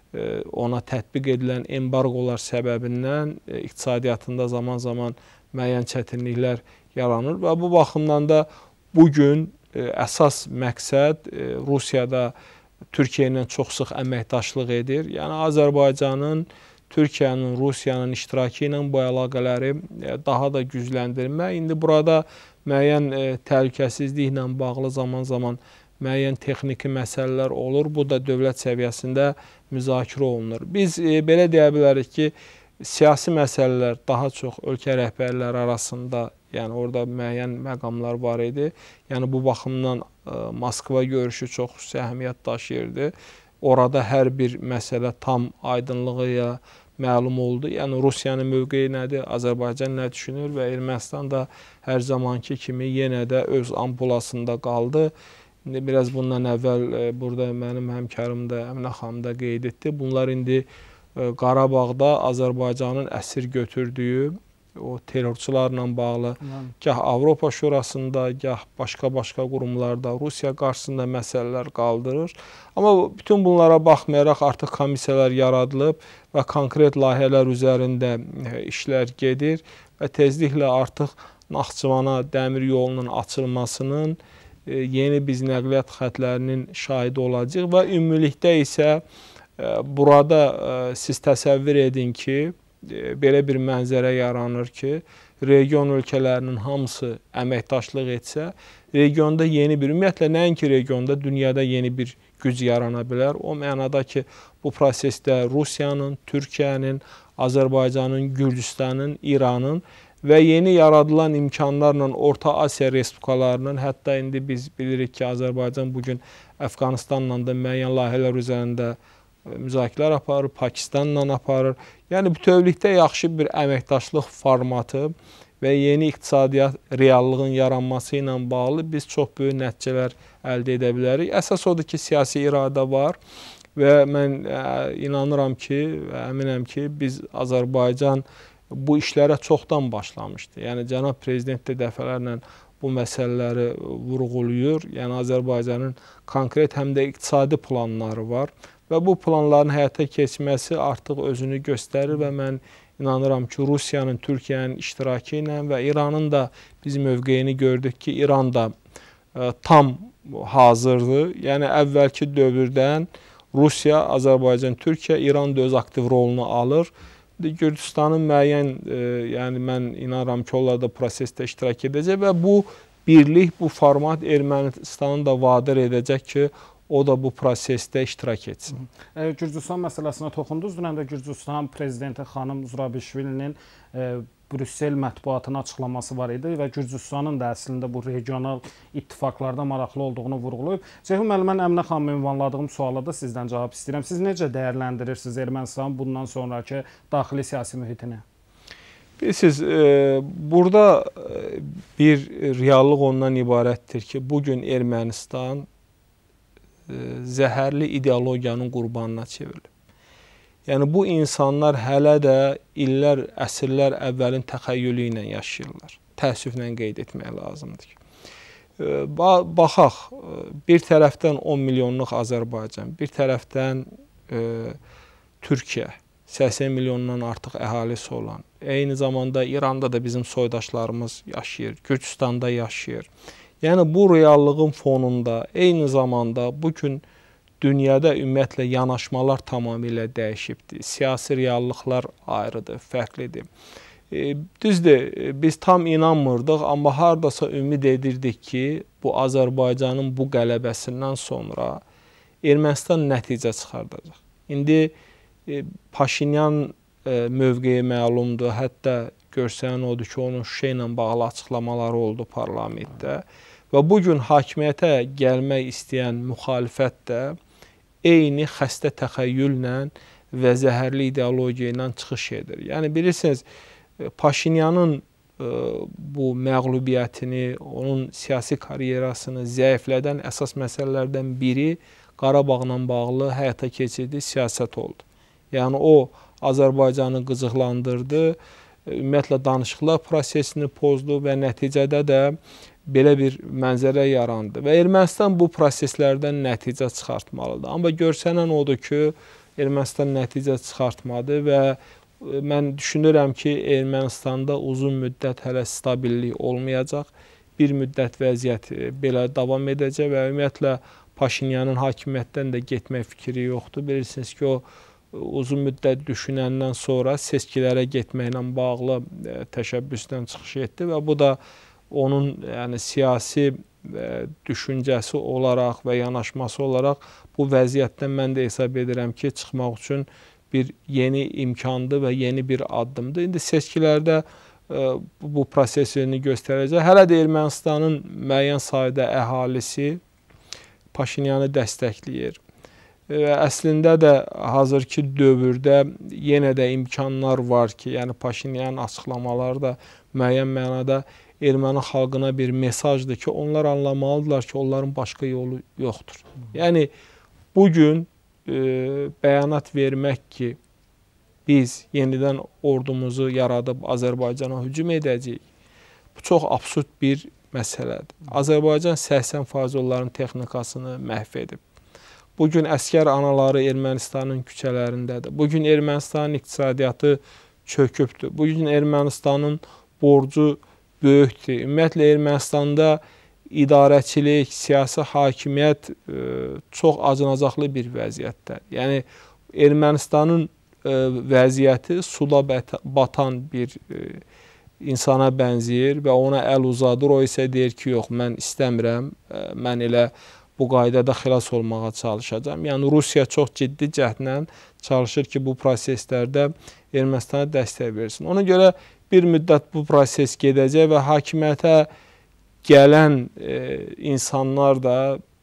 ona tətbiq edilən embargolar səbəbindən iqtisadiyyatında zaman-zaman müəyyən çətinliklər yaranır və bu baxımdan da bugün əsas məqsəd Rusiyada Türkiyə ilə çox sıx əməkdaşlıq edir. Yəni Azərbaycanın, Türkiyənin, Rusiyanın iştirakı ilə bu əlaqələri daha da gücləndirmək. İndi burada müəyyən təhlükəsizliklə bağlı zaman-zaman müəyyən texniki məsələlər olur. Bu da dövlət səviyyəsində müzakirə olunur. Biz belə deyə bilərik ki, siyasi məsələlər daha çox ölkə rəhbərləri arasında, yəni orada müəyyən məqamlar var idi. Yəni bu baxımdan Moskva görüşü çox xüsusi əhəmiyyət daşıyırdı. Orada hər bir məsələ tam aydınlığı ilə məlum oldu. Yəni Rusiyanın mövqeyi nədir, Azərbaycan nə düşünür və Ermənistan da hər zamanki kimi yenə də öz ampulasında qaldı. İndi biraz bundan əvvəl burada mənim həmkarım da, Əminə xanım da qeyd etdi. Bunlar indi Qarabağda Azərbaycanın əsir götürdüyü o terrorçularla bağlı gah Avropa Şurasında, gah başqa qurumlarda Rusiya qarşısında məsələlər qaldırır. Amma bütün bunlara baxmayaraq artıq komissiyalar yaradılıb və konkret layihələr üzərində işlər gedir və tezliklə artıq Naxçıvana dəmir yolunun açılmasının, yeni biz nəqliyyat xətlərinin şahidi olacaq və ümumilikdə isə burada siz təsəvvür edin ki, belə bir mənzərə yaranır ki, region ölkələrinin hamısı əməkdaşlıq etsə, regionda yeni bir, ümumiyyətlə nəinki regionda, dünyada yeni bir güc yarana bilər. O mənada ki, bu prosesdə Rusiyanın, Türkiyənin, Azərbaycanın, Gürcüstanın, İranın və yeni yaradılan imkanlarla Orta Asiya respublikalarının, hətta indi biz bilirik ki, Azərbaycan bugün Əfqanistanla da müəyyən layihələr üzərində müzakirələr aparır, Pakistanla aparır. Yəni bütövlükdə yaxşı bir əməkdaşlıq formatı və yeni iqtisadiyyat reallığın yaranması ilə bağlı biz çox böyük nəticələr əldə edə bilərik. Əsas odur ki, siyasi iradə var və mən inanıram ki, əminəm ki, biz Azərbaycan bu işlərə çoxdan başlamışdı. Yəni Cənab Prezident də dəfələrlə bu məsələləri vurğulayır. Yəni Azərbaycanın konkret həm də iqtisadi planları var. Və bu planların həyata keçməsi artıq özünü göstərir və mən inanıram ki, Rusiyanın, Türkiyənin iştirakı ilə və İranın da biz mövqeyini gördük ki, İran da tam hazırdır. Yəni əvvəlki dövrdən Rusiya, Azərbaycan, Türkiyə, İran da öz aktiv rolunu alır. Gürcüstanın müəyyən, yəni mən inanıram ki, onlar da prosesdə iştirak edəcək və bu birlik, bu format Ermənistanı da vadir edəcək ki, o da bu prosesdə iştirak etsin. Gürcüstan məsələsinə toxundunuz. Dünən də Gürcüstan prezidenti xanım Zurabishvilinin Brüssel mətbuatına açıqlaması var idi və Gürcüstanın da əslində bu regional ittifaqlarda maraqlı olduğunu vurğulayıb. Ceyhun müəllim, mən Əminə xanımı ünvanladığım suala da sizdən cavab istəyirəm. Siz necə dəyərləndirirsiniz Ermənistanın bundan sonraki daxili siyasi mühitini? Bilirsiniz, burada bir reallıq ondan ibarətdir ki, bugün Ermənistan zəhərli ideologiyanın qurbanına çevrilib. Yəni bu insanlar hələ də illər, əsrlər əvvəlin təxəyyülü ilə yaşayırlar. Təəssüflə qeyd etmək lazımdır ki. Baxaq, bir tərəfdən 10 milyonluq Azərbaycan, bir tərəfdən Türkiyə, 80 milyondan artıq əhalisi olan, eyni zamanda İranda da bizim soydaşlarımız yaşayır, Gürcüstanda yaşayır. Yəni bu reallığın fonunda eyni zamanda bugün dünyada ümumiyyətlə yanaşmalar tamamilə dəyişibdir. Siyasi reallıqlar ayrıdır, fərqlidir. Düzdür, biz tam inanmırdıq, amma hardasa ümid edirdik ki, bu Azərbaycanın bu qələbəsindən sonra Ermənistan nəticə çıxardacaq. İndi Paşinyan mövqeyi məlumdur, hətta görsənən odur ki, onun Şuşa ilə bağlı açıqlamaları oldu parlamentdə və bugün hakimiyyətə gəlmək istəyən müxalifət də eyni xəstə təxəyyüllə və zəhərli ideologiya ilə çıxış edir. Yəni bilirsiniz, Paşinyanın bu məğlubiyyətini, onun siyasi karyerasını zəiflədən əsas məsələlərdən biri Qarabağla bağlı həyata keçirdiyi siyasət oldu. Yəni o Azərbaycanı qıcıqlandırdı, ümumiyyətlə danışıqlar prosesini pozdu və nəticədə də belə bir mənzərə yarandı. Və Ermənistan bu proseslərdən nəticə çıxartmalıdır. Amma görsənən odur ki, Ermənistan nəticə çıxartmadı və mən düşünürəm ki, Ermənistanda uzun müddət hələ stabillik olmayacaq. Bir müddət vəziyyət belə davam edəcək və ümumiyyətlə Paşinyanın hakimiyyətdən də getmək fikri yoxdur. Bilirsiniz ki, o uzun müddət düşünəndən sonra seçkilərə getməklə bağlı təşəbbüsdən çıxış etdi və bu da onun siyasi düşüncəsi olaraq və yanaşması olaraq bu vəziyyətdən mən də hesab edirəm ki, çıxmaq üçün bir yeni imkandır və yeni bir addımdır. İndi seçkilərdə bu prosesini göstərəcək. Hələ də Ermənistanın müəyyən sayda əhalisi Paşinyanı dəstəkləyir. Əslində də hazırki dövrdə yenə də imkanlar var ki, yəni Paşinyanın açıqlamaları da müəyyən mənada erməni xalqına bir mesajdır ki, onlar anlamalıdırlar ki, onların başqa yolu yoxdur. Yəni bugün bəyanat vermək ki, biz yenidən ordumuzu yaradıb Azərbaycana hücum edəcəyik, bu çox absurd bir məsələdir. Azərbaycan 80% onların texnikasını məhv edib. Bugün əskər anaları Ermənistanın küçələrindədir. Bugün Ermənistanın iqtisadiyyatı çökübdür. Bugün Ermənistanın borcu böyükdür. Ümumiyyətlə Ermənistanda idarəçilik, siyasi hakimiyyət çox acınacaqlı bir vəziyyətdədir. Yəni Ermənistanın vəziyyəti suda batan bir insana bənzəyir və ona əl uzadır. O isə deyir ki, yox, mən istəmirəm, mən elə bu qaydada xilas olmağa çalışacağım. Yəni Rusiya çox ciddi cəhdlə çalışır ki, bu proseslərdə Ermənistana dəstək versin. Ona görə bir müddət bu proses gedəcək və hakimiyyətə gələn insanlar da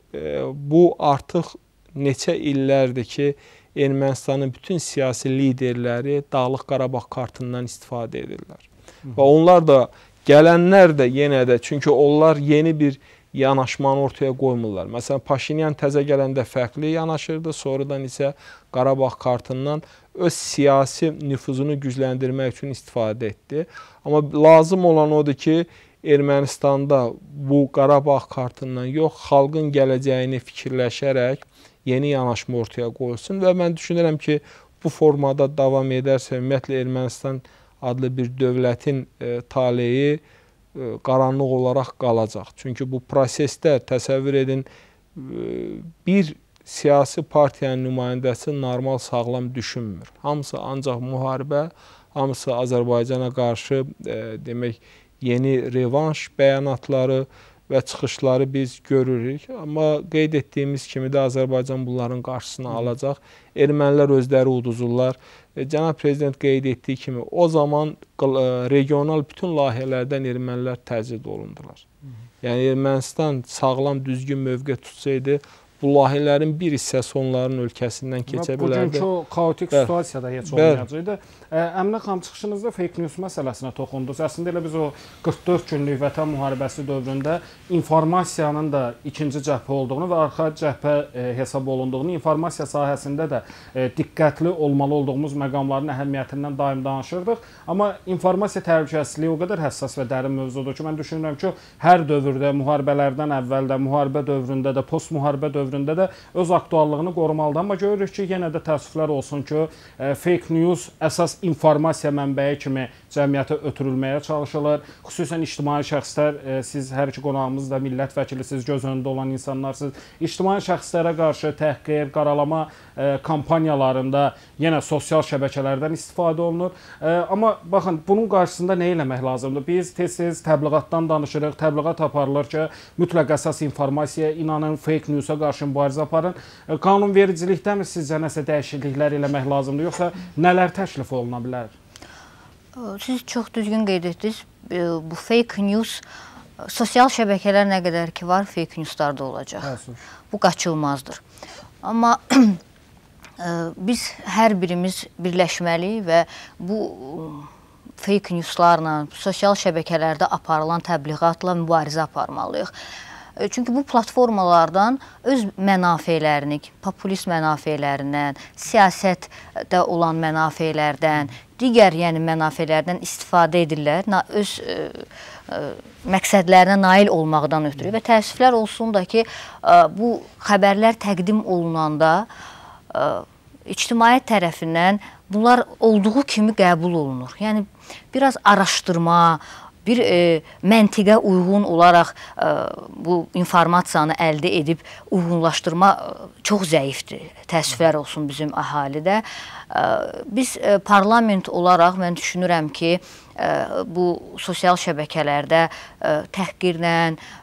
bu artıq neçə illərdir ki, Ermənistanın bütün siyasi liderləri Dağlıq Qarabağ kartından istifadə edirlər. Və onlar da, gələnlər də yenə də, çünki onlar yeni bir yanaşmanı ortaya qoymurlar. Məsələn, Paşinyan təzə gələndə fərqli yanaşırdı, sonradan isə Qarabağ kartından öz siyasi nüfuzunu gücləndirmək üçün istifadə etdi. Amma lazım olan odur ki, Ermənistanda bu Qarabağ kartından yox, xalqın gələcəyini fikirləşərək yeni yanaşma ortaya qoyulsun və mən düşünürəm ki, bu formada davam edərsə, ümumiyyətlə Ermənistan adlı bir dövlətin taleyi qaranlıq olaraq qalacaq. Çünki bu prosesdə təsəvvür edin, bir siyasi partiyanın nümayəndəsi normal, sağlam düşünmür. Hamısı ancaq müharibə, hamısı Azərbaycana qarşı demək yeni revanş bəyanatları və çıxışları biz görürük. Amma qeyd etdiyimiz kimi də Azərbaycan bunların qarşısını alacaq. Ermənilər özləri uduzurlar. Cənab Prezident qeyd etdiyi kimi o zaman regional bütün layihələrdən ermənilər təcrid olundular. Yəni Ermənistan sağlam, düzgün mövqe tutsaydı, bu layihələrin bir hissəsi onların ölkəsindən keçə bilərdi. Bugünkü o kaotik situasiyada heç olmayacaqdı. Əminə xanım, çıxışınızda fake news məsələsinə toxundunuz. Əslində elə biz o 44 günlük Vətən müharibəsi dövründə informasiyanın da ikinci cəbhə olduğunu və arxa cəbhə hesab olunduğunu, informasiya sahəsində də diqqətli olmalı olduğumuz məqamların əhəmiyyətindən daim danışırdıq. Amma informasiya təhlükəsizliyi o qədər həssas və dərin mövzudur ki, mən düşünürəm ki, hər dövrdə, müharibələrdən əvvəl də, müharibə dövründə də, post müharibə dövründə dövründə də öz aktuallığını qorumalıdır. Amma görürük ki, yenə də təəssüflər olsun ki, fake news əsas informasiya mənbəyi kimi cəmiyyətə ötürülməyə çalışılır. Xüsusən ictimai şəxslər, siz hər iki qonağımız da millət vəkilisiniz, göz önündə olan insanlarsınız. İctimai şəxslərə qarşı təhqir, qaralama kampaniyalarında yenə sosial şəbəkələrdən istifadə olunur. Amma baxın, bunun qarşısında nə eləmək lazımdır? Biz tez-tez təbliğatdan danışırıq, təbliğat aparılır ki, mütləq əsas informasiyaya inanın, fake news'a qarşı mübarizə aparın. Qanunvericilikdəmi sizcə nəsə dəyişikliklər eləmək lazımdır, yoxsa nələr təklif oluna bilər? Siz çox düzgün qeyd etdiniz. Bu fake news, sosial şəbəkələr nə qədər ki var, fake newslar da olacaq. Bu qaçılmazdır. Amma biz hər birimiz birləşməliyik və bu fake newslarla, sosial şəbəkələrdə aparılan təbliğatla mübarizə aparmalıyıq. Çünki bu platformalardan öz mənafelərini, populist mənafelərindən, siyasətdə olan mənafelərdən, digər mənafelərdən istifadə edirlər, öz məqsədlərinə nail olmaqdan ötürü və təəssüflər olsun da ki, bu xəbərlər təqdim olunanda ictimaiyyət tərəfindən bunlar olduğu kimi qəbul olunur. Yəni, biraz araşdırma, bir məntiqə uyğun olaraq bu informasiyanı əldə edib uyğunlaşdırma çox zəifdir. Təəssüflər olsun bizim əhalidə. Biz parlament olaraq mən düşünürəm ki, bu sosial şəbəkələrdə təhqirlə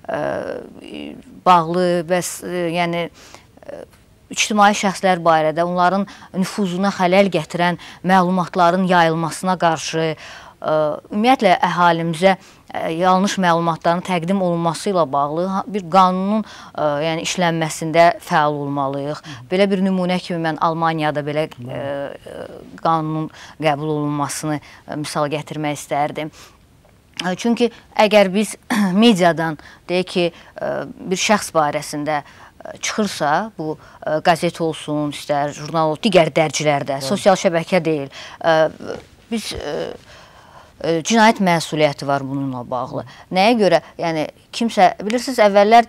bağlı və yəni ictimai şəxslər barədə onların nüfuzuna xələl gətirən məlumatların yayılmasına qarşı, ümumiyyətlə əhalimizə yanlış məlumatların təqdim olunması ilə bağlı bir qanunun işlənməsində fəal olmalıyıq. Belə bir nümunə kimi mən Almaniyada belə qanunun qəbul olunmasını misal gətirmək istərdim. Çünki əgər biz mediadan deyək ki, bir şəxs barəsində çıxırsa, bu qəzet olsun, istər jurnal olsun, digər dərcilərdə, sosial şəbəkə deyil, biz cinayət məsuliyyəti var bununla bağlı. Nəyə görə? Yəni, kimsə, bilirsiniz, əvvəllər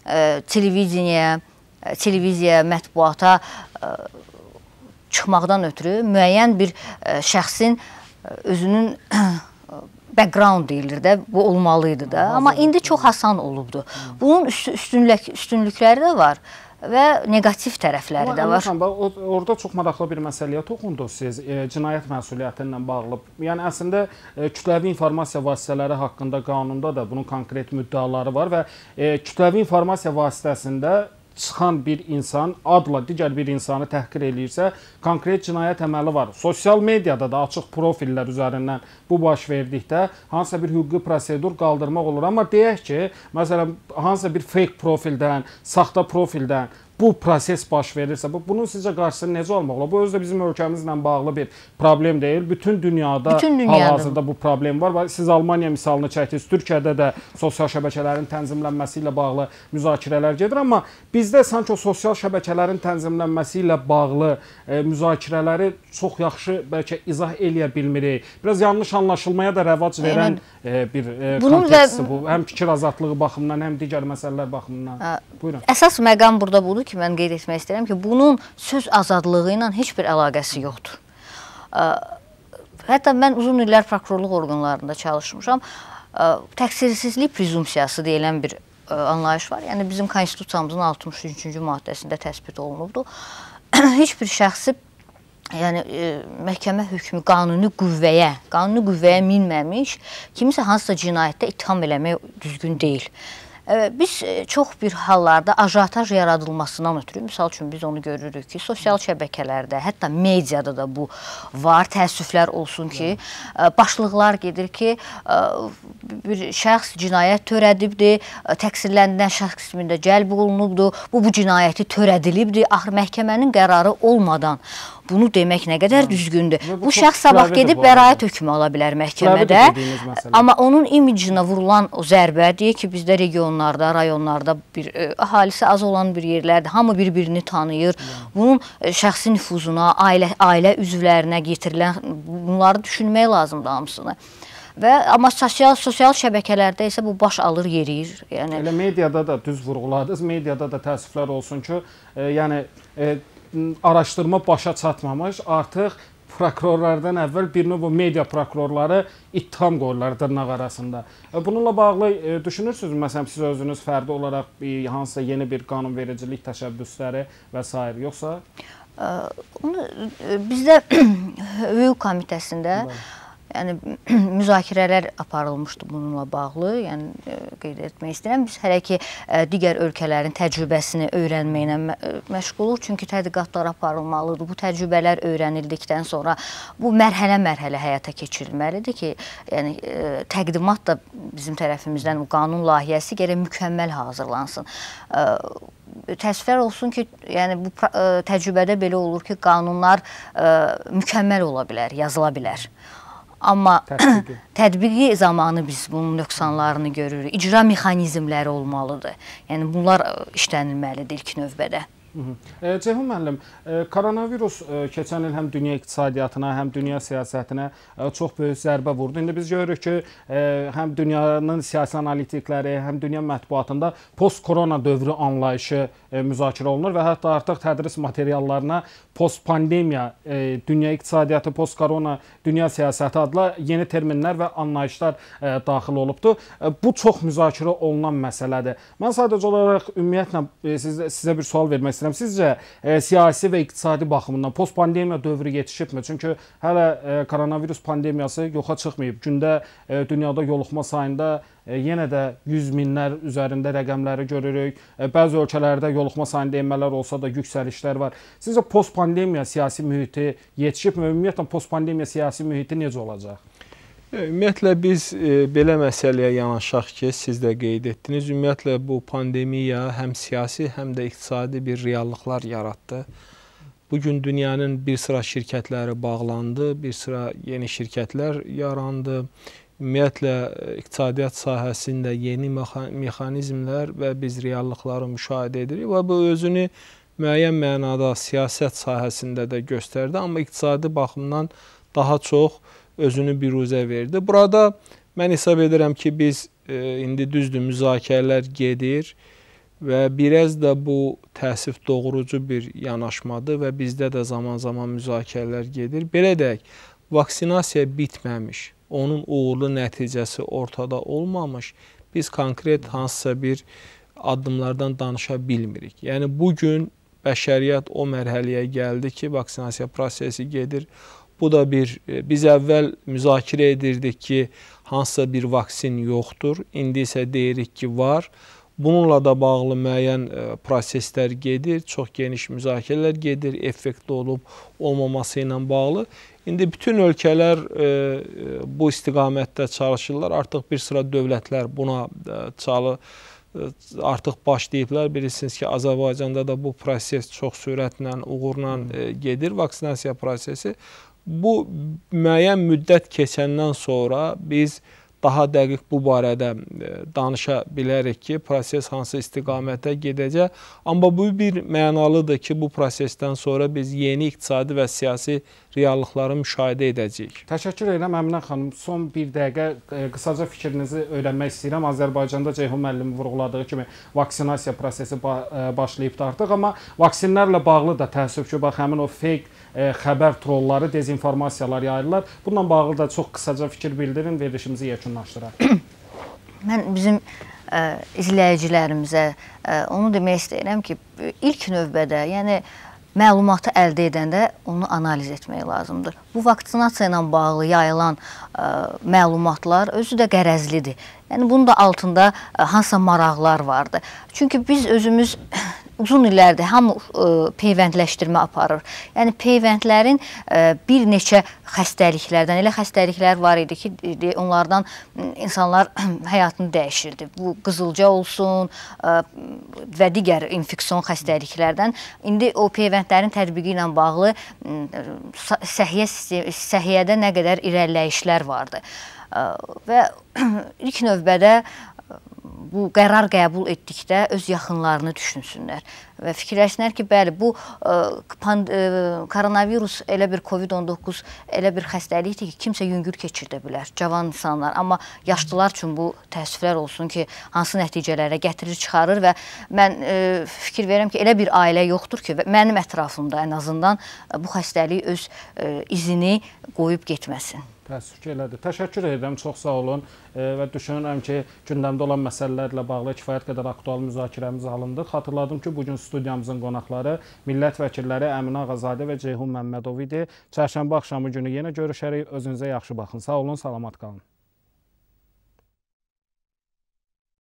televiziyaya, mətbuata çıxmaqdan ötürü müəyyən bir şəxsin özünün background deyilir də, bu olmalıydı da. Amma indi çox asan olubdur. Bunun üstünlükləri də var və negativ tərəfləri də var. Orada çox maraqlı bir məsələyə toxundunuz siz, cinayət məsuliyyəti ilə bağlı. Yəni, əslində, kütləvi informasiya vasitələri haqqında qanunda da bunun konkret müddəaları var və kütləvi informasiya vasitəsində çıxan bir insan adla digər bir insanı təhqir eləyirsə, konkret cinayət əməli var. Sosial mediada da açıq profillər üzərindən bu baş verdikdə hansısa bir hüquqi prosedur qaldırmaq olur. Amma deyək ki, məsələn, hansısa bir fake profildən, saxta profildən bu proses baş verirsə, bunun sizcə qarşısı necə olmaq olar? Bu özü də bizim ölkəmizlə bağlı bir problem deyil. Bütün dünyada hal-hazırda bu problem var. Siz Almaniya misalını çəkdiniz. Türkiyədə də sosial şəbəkələrin tənzimlənməsi ilə bağlı müzakirələr gedir. Amma bizdə sanki o sosial şəbəkələrin tənzimlənməsi ilə bağlı müzakirələri çox yaxşı bəlkə izah eləyə bilmirik. Biraz yanlış anlaşılmaya da rəvac verən bir kontekstdir bu. Həm fikir azadlığı baxımından, həm digər məsələlər baxımından. Buyurun. Əsas məqam burada budur ki, mən qeyd etmək istəyirəm ki, bunun söz azadlığı ilə heç bir əlaqəsi yoxdur. Hətta mən uzun illər prokurorluq orqanlarında çalışmışam. Təqsirsizlik prezumsiyası deyilən bir anlayış var. Yəni, bizim konstitusiyamızın 63-cü maddəsində təsbit olunubdur. Heç bir şəxsi məhkəmə hökmü qanuni qüvvəyə minməmiş, kimisə hansısa cinayətdə ittiham eləmək düzgün deyil. Biz çox bir hallarda ajotaj yaradılmasından ötürü, misal üçün biz onu görürük ki, sosial şəbəkələrdə, hətta mediada da bu var, təəssüflər olsun ki, başlıqlar gedir ki, bir şəxs cinayət törədibdir, təqsirləndirilən şəxs qismində cəlb olunubdur, bu cinayəti törədilibdir, axır məhkəmənin qərarı olmadan bunu demək nə qədər düzgündür. Bu şəxs sabah gedib bəraət hökmü ala bilər məhkəmədə, amma onun imicinə vurulan o zərbə, deyək ki, bizdə regionlarda, rayonlarda əhalisi az olan bir yerlərdə, hamı bir-birini tanıyır, bunun şəxsi nüfuzuna, ailə üzvlərinə getirilən, bunları düşünmək lazımdır hamısını. Amma sosial şəbəkələrdə isə bu baş alır, yeriyir. Yəni elə mediada da düz vurğuladınız. Mediada da təəssüflər olsun ki, yəni araşdırma başa çatmamış, artıq prokurorlardan əvvəl bir növ media prokurorları ittiham qoyurlar dırnaq arasında. Bununla bağlı düşünürsünüz, məsələn, siz özünüz fərdi olaraq hansısa yeni bir qanunvericilik təşəbbüsləri və s. yoxsa? Bizdə hüquq komitəsində yəni müzakirələr aparılmışdı bununla bağlı. Yəni qeyd etmək istəyirəm. Biz hələ ki digər ölkələrin təcrübəsini öyrənməklə məşğuluq. Çünki tədqiqatlar aparılmalıdır. Bu təcrübələr öyrənildikdən sonra bu mərhələ-mərhələ həyata keçirilməlidir ki, yəni təqdimat da bizim tərəfimizdən qanun layihəsi gərək mükəmməl hazırlansın. Təəssüflər olsun ki, yəni bu təcrübədə belə olur ki, qanunlar mükəmməl ola bilər, yazıla bilər. Amma tətbiqi zamanı biz bunun nöqsanlarını görürük. İcra mexanizmləri olmalıdır. Yəni bunlar işlənilməlidir ilk növbədə. Ceyhun müəllim, koronavirus keçən il həm dünya iqtisadiyyatına, həm dünya siyasətinə çox böyük zərbə vurdu. İndi biz görürük ki, həm dünyanın siyasi analitikləri, həm dünya mətbuatında post-korona dövrü anlayışı müzakirə olunur və hətta artıq tədris materiallarına post-pandemiya, dünya iqtisadiyyatı, post-korona, dünya siyasəti adlı yeni terminlər və anlayışlar daxil olubdur. Bu çox müzakirə olunan məsələdir. Mən sadəcə olaraq ümumiyyətlə sizə bir sual vermək istəyirəm. Sizcə siyasi və iqtisadi baxımından post-pandemiya dövrü yetişibmi? Çünki hələ koronavirus pandemiyası yoxa çıxmayıb. Gündə dünyada yoluxma sayında yenə də 100 minlər üzərində rəqəmləri görürük. Bəzi ölkələrdə yoluxma sayında enmələr olsa da yüksəlişlər var. Sizcə post-pandemiya siyasi mühiti yetişibmi? Ümumiyyətlə post-pandemiya siyasi mühiti necə olacaq? Ümumiyyətlə biz belə məsələyə yanaşaq ki, siz də qeyd etdiniz. Ümumiyyətlə bu pandemiya həm siyasi, həm də iqtisadi bir reallıqlar yaratdı. Bugün dünyanın bir sıra şirkətləri bağlandı, bir sıra yeni şirkətlər yarandı. Ümumiyyətlə iqtisadiyyat sahəsində yeni mexanizmlər və biz reallıqları müşahidə edirik və bu özünü müəyyən mənada siyasət sahəsində də göstərdi, amma iqtisadi baxımdan daha çox özünü biruzə verdi. Burada mən hesab edirəm ki, biz indi düzdür müzakirələr gedir və biraz da bu təəssüf doğurucu bir yanaşmadır və bizdə də zaman-zaman müzakirələr gedir. Belə deyək, vaksinasiya bitməmiş, onun uğurlu nəticəsi ortada olmamış, biz konkret hansısa bir addımlardan danışa bilmirik. Yəni bugün bəşəriyyət o mərhələyə gəldi ki, vaksinasiya prosesi gedir. Bu da biz əvvəl müzakirə edirdik ki, hansısa bir vaksin yoxdur. İndi isə deyirik ki, var. Bununla da bağlı müəyyən proseslər gedir, çox geniş müzakirələr gedir, effektli olub olmaması ilə bağlı. İndi bütün ölkələr bu istiqamətdə çalışırlar. Artıq bir sıra dövlətlər buna artıq başlayıblar. Bilirsiniz ki, Azərbaycanda da bu proses çox sürətlə, uğurla gedir, vaksinasiya prosesi. Bu müəyyən müddət keçəndən sonra biz daha dəqiq bu barədə danışa bilərik ki, proses hansı istiqamətə gedəcək. Amma bu bir mənalıdır ki, bu prosesdən sonra biz yeni iqtisadi və siyasi reallıqları müşahidə edəcəyik. Təşəkkür edirəm Əminə xanım. Son bir dəqiqə qısaca fikrinizi öyrənmək istəyirəm. Azərbaycanda Ceyhun müəllim vurğuladığı kimi vaksinasiya prosesi başlayıbdır artıq, amma vaksinlərlə bağlı da təəssüf ki, bax həmin o fake xəbər trolları, dezinformasiyalar yayırlar. Bununla bağlı da çox qısaca fikir bildirin, verilişimizi yekunlaşdıraq. Mən bizim izləyicilərimizə onu demək istəyirəm ki, ilk növbədə, yəni məlumatı əldə edəndə onu analiz etmək lazımdır. Bu vaksinasiya ilə bağlı yayılan məlumatlar özü də qərəzlidir. Yəni bunun da altında hansısa maraqlar vardır. Çünki biz özümüz uzun illərdir hamı peyvəndləşdirmə aparır. Yəni peyvəndlərin bir neçə xəstəliklərdən, elə xəstəliklər var idi ki, onlardan insanlar həyatını dəyişirdi. Bu qızılca olsun və digər infeksion xəstəliklərdən. İndi o peyvəndlərin tətbiqi ilə bağlı səhiyyədə nə qədər irəliləyişlər vardı. Və ilk növbədə bu qərar qəbul etdikdə öz yaxınlarını düşünsünlər və fikirləşsinlər ki, bəli, bu koronavirus elə bir COVID-19 elə bir xəstəlikdir ki, kimsə yüngül keçirdə bilər, cavan insanlar. Amma yaşlılar üçün bu təəssüflər olsun ki, hansı nəticələrə gətirir, çıxarır və mən fikir verirəm ki, elə bir ailə yoxdur ki, mənim ətrafımda ən azından bu xəstəlik öz izini qoyub getməsin. Təəssüf ki, elədir. Təşəkkür edirəm, çox sağ olun və düşünürəm ki, gündəmdə olan məsələlərlə bağlı kifayət qədər aktual müzakirəmiz alındı. Xatırladım ki, bugün studiyamızın qonaqları millət vəkilləri Əminə Ağazadə və Ceyhun Məmmədov idi. Çərşənbə axşamı günü yenə görüşərik. Özünüzə yaxşı baxın. Sağ olun, salamat qalın.